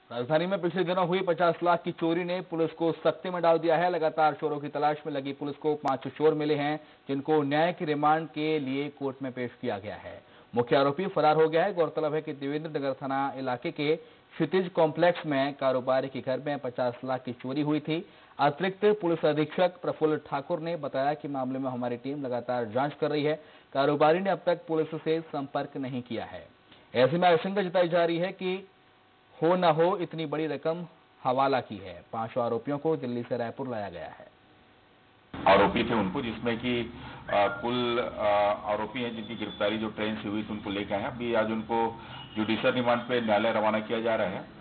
राजधानी में पिछले दिनों हुई 50 लाख की चोरी ने पुलिस को सख्ती में डाल दिया है। लगातार चोरों की तलाश में लगी पुलिस को 5 चोर मिले हैं, जिनको न्यायिक रिमांड के लिए कोर्ट में पेश किया गया है। मुख्य आरोपी फरार हो गया है। गौरतलब है कि देवेंद्र नगर थाना इलाके के क्षितिज कॉम्प्लेक्स में कारोबारी के घर में 50 लाख की चोरी हुई थी। अतिरिक्त पुलिस अधीक्षक प्रफुल्ल ठाकुर ने बताया कि मामले में हमारी टीम लगातार जांच कर रही है। कारोबारी ने अब तक पुलिस से संपर्क नहीं किया है। ऐसे में आशंका जताई जा रही है कि हो न हो इतनी बड़ी रकम हवाला की है। 5 आरोपियों को दिल्ली से रायपुर लाया गया है। आरोपी थे उनको, जिसमें कि कुल आरोपी हैं जिनकी गिरफ्तारी जो ट्रेन से हुई थी उनको लेकर आए हैं। अभी आज उनको जुडिशियल रिमांड पे न्यायालय रवाना किया जा रहा है।